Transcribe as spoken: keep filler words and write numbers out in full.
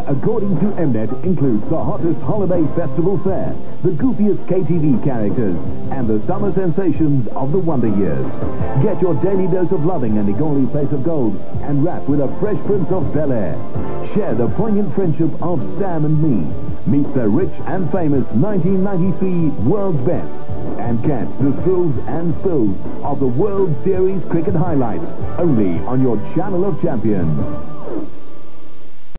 according to Mnet, includes the hottest holiday festival fare, the goofiest K T V characters, and the summer sensations of the Wonder Years. Get your daily dose of loving and Negoli Place of Gold, and rap with a Fresh Prince of Bel-Air. Share the poignant friendship of Sam and me. Meet the rich and famous nineteen ninety-three World's Best. And catch the thrills and spills of the World Series cricket highlights only on your Channel of Champions.